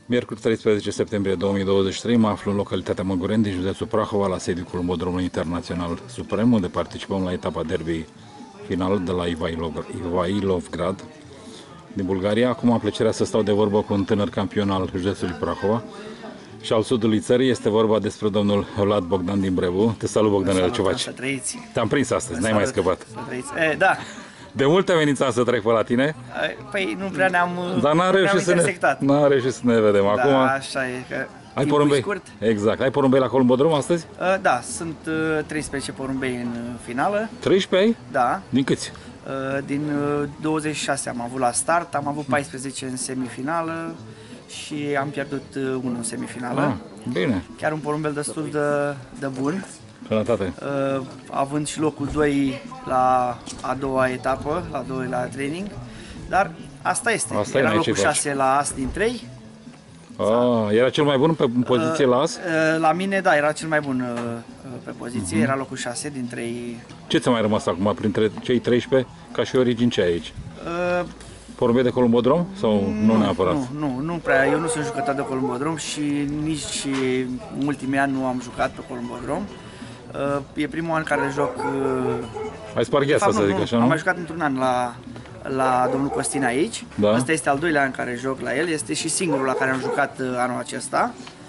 Miercuri 13 septembrie 2023 mă aflu în localitatea Măgureni din județul Prahova, la sediul Colmodromului Internațional Suprem, unde participăm la etapa derby final de la Ivailovgrad din Bulgaria. Acum am plăcerea să stau de vorbă cu un tânăr campion al județului Prahova și al sudului țării. Este vorba despre domnul Vlad Bogdan din Brebu. Te salut, Bogdanele, ce faci? Te-am prins astăzi, n-ai mai scăpat. Da. De mult am venit să trec pe la tine. Păi nu prea ne-am intersectat. N-am reușit să ne vedem. Da, acum. așa e, că ai porumbei? Scurt. Exact. Ai porumbei la Colmodrom astăzi? Da, sunt 13 porumbei în finală. 13? Da. Din câți? Din 26 am avut la start, am avut 14 în semifinală și am pierdut unul în semifinală. Bine. Chiar un porumbel destul de bun. Sănătate. Având și locul 2 la a doua etapă, la 2 la training. Dar asta este. Era locul 6 la as din 3. Era cel mai bun pe poziție la as? La mine, da, era cel mai bun pe poziție. Era locul 6 din 3. Ce ți-a mai rămas acum printre cei 13 ca și origini ce ai aici? Porumbei de Colmodrom sau nu neapărat? Nu prea. Eu nu sunt jucător de Colmodrom și nici în ultimii ani nu am jucat pe Colmodrom. E primul an care joc. Ai spart gheața, să zic așa, nu? Am mai jucat într-un an la domnul Costin aici. Da. Asta este al doilea an în care joc la el. Este și singurul la care am jucat anul acesta.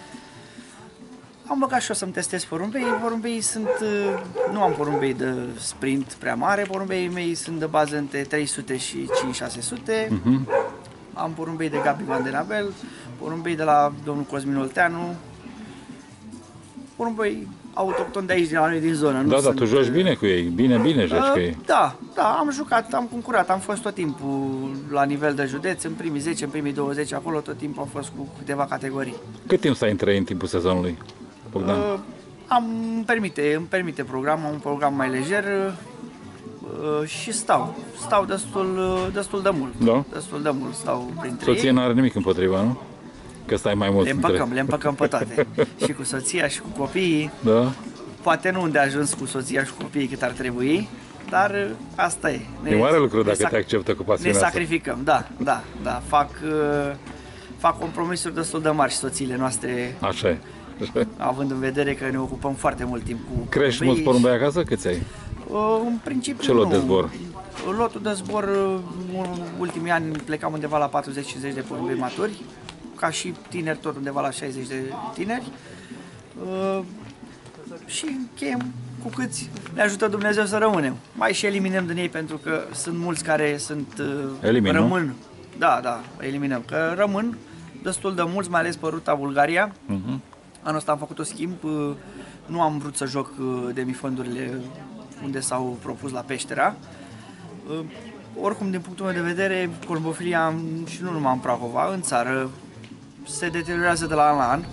Am băgat și eu să-mi testez porumbei. Porumbei sunt. Nu am porumbei de sprint prea mare. Porumbeii mei sunt de bază între 300 și 5-600. Am porumbei de Gabi Van den Abel, porumbei de la domnul Cosmin Olteanu, porumbei autohtoni de aici, de la noi din zonă. Da, tu joci bine cu ei, bine joci cu ei. Da, am jucat, am concurat, am fost tot timpul la nivel de județ, în primii 10, în primii 20, acolo tot timpul am fost cu câteva categorii. Cât timp stai în trei în timpul sezonului, Bogdan? Îmi permite programul, am un program mai lejer și stau destul de mult. Da? Destul de mult stau printre Soția ei. n-are nimic împotriva, nu? Că stai mai mult Le împăcăm pe toate. Și cu soția și cu copiii. Da. Poate nu unde ajuns cu soția și cu copiii cât ar trebui, dar asta e. E mare lucru dacă te acceptă cu pasiunea Ne asta. sacrificăm, da. Fac compromisuri destul de mari și soțiile noastre. Așa e. Având în vedere că ne ocupăm foarte mult timp cu Crești mulți porumbei acasă? Câți ai? În principiu Ce lot de zbor? Lotul de zbor, în ultimii ani plecam undeva la 40-50 de porumbei maturi, ca și tineri tot undeva la 60 de tineri. Și încheiem cu câți ne ajută Dumnezeu să rămânem. Mai și eliminăm din ei pentru că sunt mulți care rămân. Nu? Da, eliminăm. Că rămân destul de mulți, mai ales pe ruta Bulgaria. Anul ăsta am făcut schimb, nu am vrut să joc demifondurile unde s-au propus la Peștera. Oricum, din punctul meu de vedere, columbofilia, și nu numai în Prahova, în țară, se deteriorează de la an la an.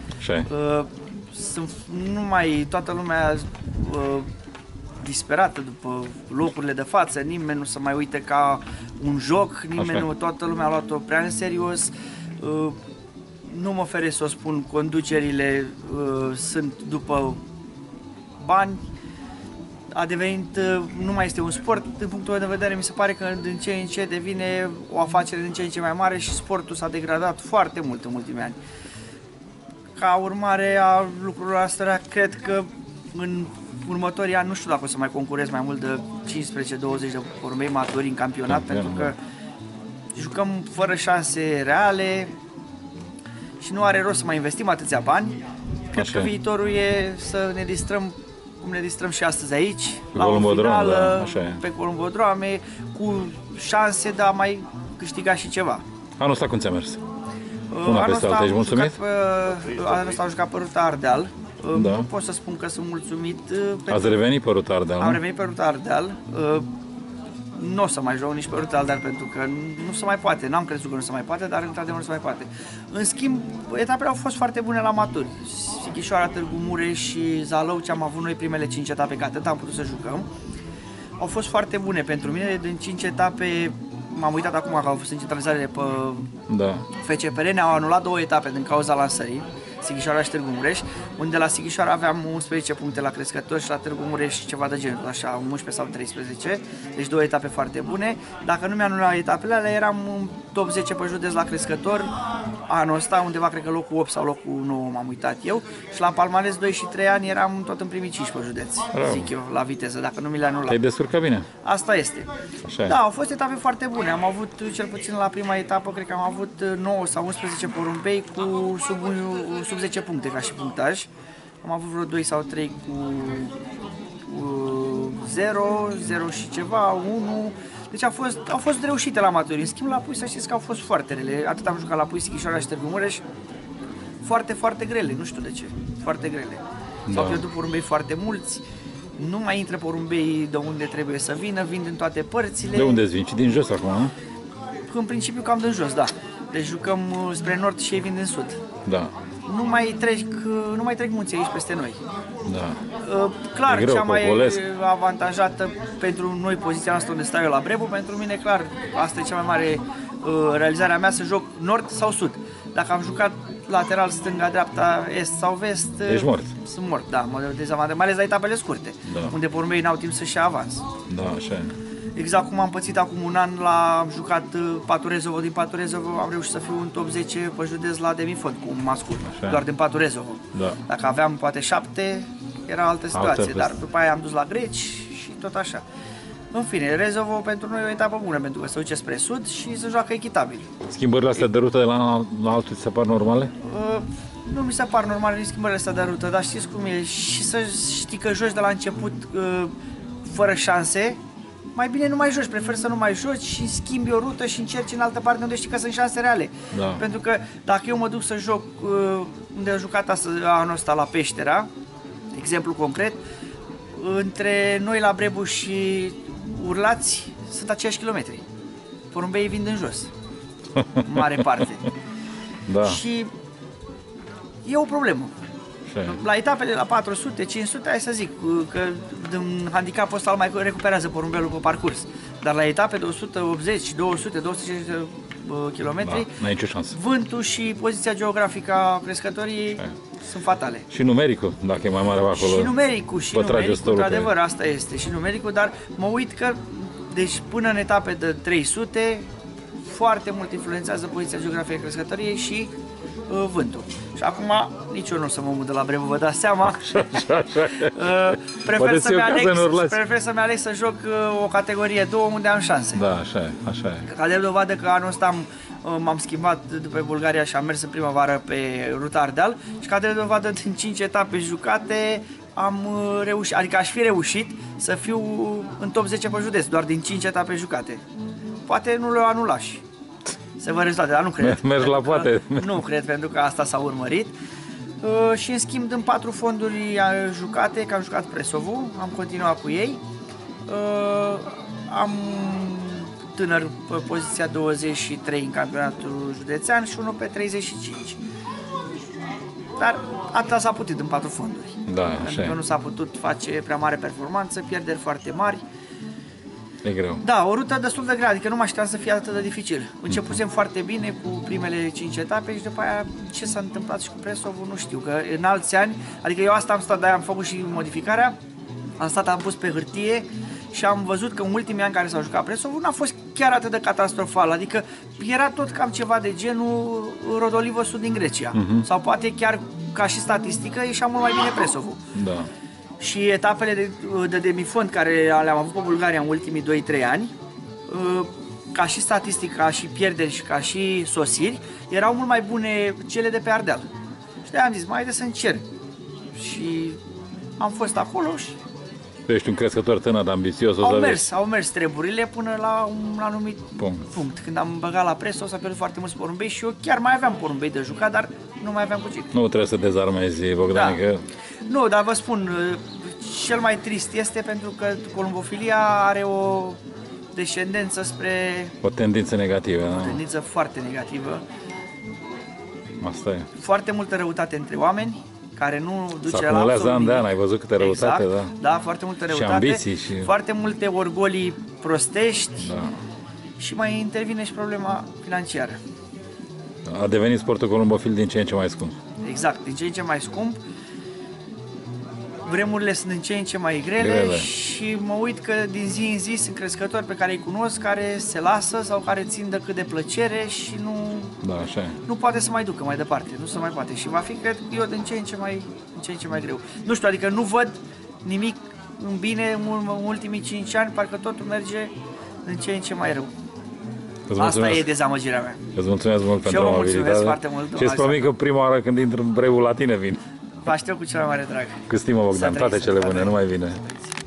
Toată lumea disperată după locurile de față, nimeni nu se mai uite ca un joc, toată lumea a luat-o prea în serios. Nu mă feresc să o spun, conducerile sunt după bani. A devenit, nu mai este un sport, din punctul meu de vedere, mi se pare că din ce în ce devine o afacere din ce în ce mai mare și sportul s-a degradat foarte mult în ultimii ani. Ca urmare a lucrurilor astea, cred că în următorii ani, nu știu dacă o să mai concurez mai mult de 15-20 de porumbei maturi în campionat, pentru că jucăm fără șanse reale și nu are rost să mai investim atâția bani. Cred că viitorul e să ne distrăm cum ne distrăm și astăzi aici, la o finală, pe Columbodrame, cu șanse de a mai câștiga și ceva. Anul ăsta cum ți-a mers? Anul ăsta am jucat pe ruta Ardeal. Nu pot să spun că sunt mulțumit. Ați revenit pe ruta Ardeal? Am revenit pe ruta Ardeal. Nu o să mai joc nici pe ruta Ardeal pentru că nu se mai poate. N-am crezut că nu se mai poate, dar într-adevăr nu se mai poate. În schimb, etapele au fost foarte bune la maturi. Sighișoara, Târgu Mureș și Zalău, ce am avut noi primele 5 etape, că atât am putut să jucăm, au fost foarte bune pentru mine. Din 5 etape, m-am uitat acum că au fost încentralizare pe FCPR, ne-au anulat 2 etape din cauza lansării, Sighișoara și Târgu Mureș, unde la Sighișoara aveam 11 puncte la crescători și la Târgu Mureș ceva de genul, așa, 11 sau 13, deci 2 etape foarte bune. Dacă nu mi-am anulat etapele alea, eram în top 10 pe județ la crescători, anul ăsta, undeva cred că locul 8 sau locul 9 m-am uitat eu, și la palmares 2 și 3 ani eram tot în primii 5 pe județ, zic eu, la viteză, dacă nu mi le anulat. Te-ai descurcat bine. Asta este. Așa e. Da, au fost etape foarte bune. Am avut, cel puțin la prima etapă, cred că am avut 9 sau 11 porumbei cu sub 10 puncte ca și punctaj. Am avut vreo 2 sau 3 cu 0, 0 și ceva, 1. Deci au fost reușite la amatori. În schimb, la Pui, să știți că au fost foarte rele. Atât am jucat la Pui, Sighișoara și Târgu Mureș. Foarte, foarte grele, nu știu de ce. Foarte grele. S-au pierdut porumbei foarte mulți. Nu mai intră porumbei de unde trebuie să vină, vin din toate părțile. De unde îți vin? Din jos acum, nu? În principiu cam din jos, da. Deci jucăm spre nord și ei vin din sud. Da. Nu mai trec munții aici peste noi. Da. Clar, greu, cea mai popolesc. avantajată pentru noi, poziția noastră unde stau eu la Brebu, pentru mine, clar, asta e cea mai mare realizare a mea, să joc nord sau sud. Dacă am jucat lateral, stânga, dreapta, est sau vest, Ești mort. sunt mort, da, mă dezavantaj, mai ales la etapele scurte, Da. unde porumbei n-au timp să-și ia avans. Da, așa e. Exact cum am pățit acum un an, am jucat Paturezovo, din Paturezovo am reușit să fiu în top 10 pe județ la demifond cu un mascul, Așa. doar din Paturezovo. Da. Dacă aveam poate 7, era altă situație, Altă dar după aia am dus la greci și tot așa. În fine, Rezovo pentru noi e o etapă bună, pentru că se duce spre sud și se joacă echitabil. Schimbările astea de rută de la altul ți se par normale? Nu mi se par normale nici schimbările astea de rută, dar știți cum e, și să știi că joci de la început fără șanse, mai bine nu mai joci, prefer să nu mai joci și schimbi o rută și încerci în altă parte unde știi că sunt șanse reale. Da. Pentru că dacă eu mă duc să joc unde am jucat astăzi, anul ăsta la Peștera, exemplu concret, între noi la Brebu și Urlați sunt aceiași kilometri. Porumbeii vin din jos, în mare parte. Da. Și e o problemă. Așa e. La etapele la 400, 500, hai să zic că din handicapul ăsta îl mai recuperează porumbelul pe parcurs. Dar la etape de 180, 200, 250 de kilometri, Da, n-ai nicio șansă. vântul și poziția geografică a crescătorii sunt fatale. Și numericul, dacă e mai mare acolo. Și numericul, vă trage stolul pe- într-adevăr, asta este, și numericul, dar mă uit că, deci până în etape de 300, foarte mult influențează poziția geografică a crescătoriei și vântul. Și acum nici eu nu o să mă mut de la Brebu, vă dați seama. Prefer Poate să-mi ți-e o casă în Urlați. aleg să joc o categorie 2 unde am șanse. Da, așa e, așa e. Ca de dovadă că anul ăsta m-am schimbat după Bulgaria și am mers în primăvară pe ruta Ardeal și ca de dovadă din 5 etape jucate am reușit, adică aș fi reușit să fiu în top 10 pe județ, doar din 5 etape jucate. Poate nu le-o anulaș. Să vă rezultate, dar nu cred. Mergi la poate. Nu cred, pentru că asta s-a urmărit. Și în schimb, din 4 fonduri jucate, că am jucat Presovul, am continuat cu ei. Am tânăr pe poziția 23 în campionatul județean și unul pe 35. Dar atâta s-a putut în 4 fonduri. Da, Pentru așa că e. nu s-a putut face prea mare performanță, pierderi foarte mari. E greu. Da, o rută destul de grea, adică nu mă așteptam să fie atât de dificil. Începusem foarte bine cu primele 5 etape și după aia ce s-a întâmplat și cu Presovul nu știu, că în alți ani, adică eu asta am stat, de-aia am făcut și modificarea, am pus pe hârtie și am văzut că în ultimii ani care s-au jucat Presovul n-a fost chiar atât de catastrofal, adică era tot cam ceva de genul Rodolivă Sud din Grecia, sau poate chiar ca și statistică ieșea mult mai bine Presovul. Da. Și etapele de demifond care le-am avut pe Bulgaria în ultimii 2-3 ani, ca și statistică, ca și pierderi și ca și sosiri, erau mult mai bune cele de pe Ardeal. Și de-aia am zis, mai haideți să încerc. Și am fost acolo și Tu ești un crescător tânăr, ambițios, o să vezi. au mers treburile până la un anumit punct. Când am băgat la presă, s-a pierdut foarte mulți porumbei și eu chiar mai aveam porumbei de jucat, dar nu mai aveam cu cine. Nu trebuie să dezarmezi, Bogdan, Da. că Nu, dar vă spun, cel mai trist este pentru că columbofilia are o descendență spre o tendință negativă, o da? tendință foarte negativă, Asta e. foarte multă răutate între oameni, care nu duce Se la acumulează absolut an de an, nimic. ai văzut câte răutate, exact, da? Da, foarte multă răutate, ambiții și- foarte multe orgolii prostești Da. și mai intervine și problema financiară. A devenit sportul columbofil din ce în ce mai scump. Exact, din ce în ce mai scump. vremurile sunt în ce în ce mai grele și mă uit că din zi în zi sunt crescători pe care îi cunosc, care se lasă sau care țin de cât de plăcere și nu, așa e. nu poate să mai ducă mai departe, nu se mai poate și va fi, cred eu, în ce în ce mai greu. Nu știu, adică nu văd nimic în bine în ultimii 5 ani, parcă totul merge în ce mai rău. Asta e dezamăgirea mea. Îți mulțumesc mult pentru amabilitate. Și eu vă mulțumesc foarte mult. Și îți promit că prima oară când intru în breul la tine vin. Vă aștept cu cel mai mare drag. Cu stimă, Bogdan, toate cele bune, nu mai vine.